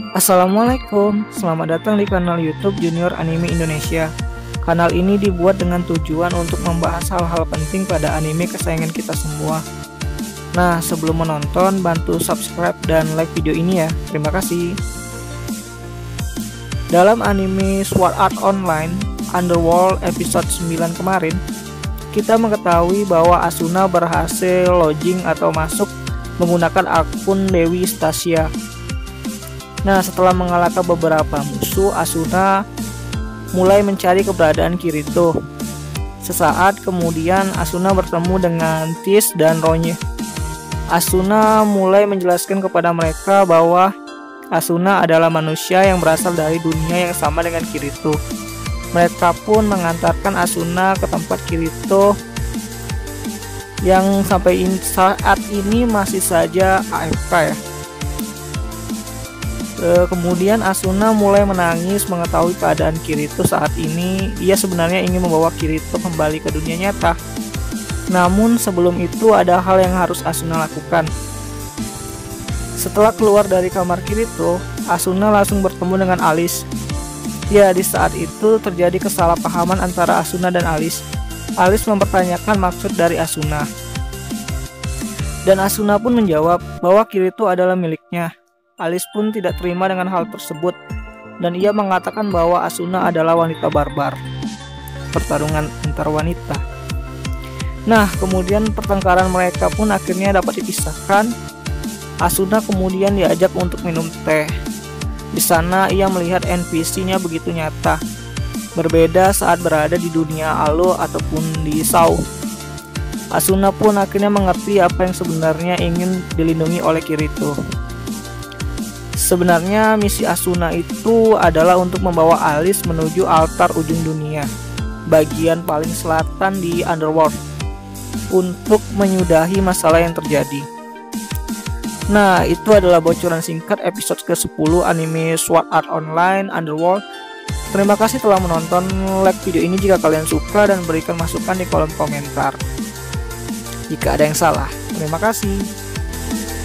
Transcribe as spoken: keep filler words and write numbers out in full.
Assalamualaikum, selamat datang di kanal YouTube Junior Anime Indonesia. Kanal ini dibuat dengan tujuan untuk membahas hal-hal penting pada anime kesayangan kita semua. Nah, sebelum menonton, bantu subscribe dan like video ini ya. Terima kasih. Dalam anime Sword Art Online Underworld episode sembilan kemarin, kita mengetahui bahwa Asuna berhasil login atau masuk menggunakan akun Dewi Stasia. Nah, setelah mengalahkan beberapa musuh, Asuna mulai mencari keberadaan Kirito. Sesaat kemudian Asuna bertemu dengan Tis dan Ronye. Asuna mulai menjelaskan kepada mereka bahwa Asuna adalah manusia yang berasal dari dunia yang sama dengan Kirito. Mereka pun mengantarkan Asuna ke tempat Kirito yang sampai in, saat ini masih saja A F K ya. E, kemudian Asuna mulai menangis mengetahui keadaan Kirito saat ini. Ia sebenarnya ingin membawa Kirito kembali ke dunia nyata. Namun sebelum itu ada hal yang harus Asuna lakukan. Setelah keluar dari kamar Kirito, Asuna langsung bertemu dengan Alice. Ya, di saat itu terjadi kesalahpahaman antara Asuna dan Alice. Alice mempertanyakan maksud dari Asuna. Dan Asuna pun menjawab bahwa Kirito adalah miliknya. Alice pun tidak terima dengan hal tersebut dan ia mengatakan bahwa Asuna adalah wanita barbar. Pertarungan antar wanita. Nah, kemudian pertengkaran mereka pun akhirnya dapat dipisahkan. Asuna kemudian diajak untuk minum teh. Di sana ia melihat N P C-nya begitu nyata. Berbeda saat berada di dunia Alo ataupun di Sao. Asuna pun akhirnya mengerti apa yang sebenarnya ingin dilindungi oleh Kirito. Sebenarnya misi Asuna itu adalah untuk membawa Alice menuju altar ujung dunia, bagian paling selatan di Underworld, untuk menyudahi masalah yang terjadi. Nah, itu adalah bocoran singkat episode ke sepuluh anime Sword Art Online Underworld. Terima kasih telah menonton. Like video ini jika kalian suka dan berikan masukan di kolom komentar jika ada yang salah. Terima kasih.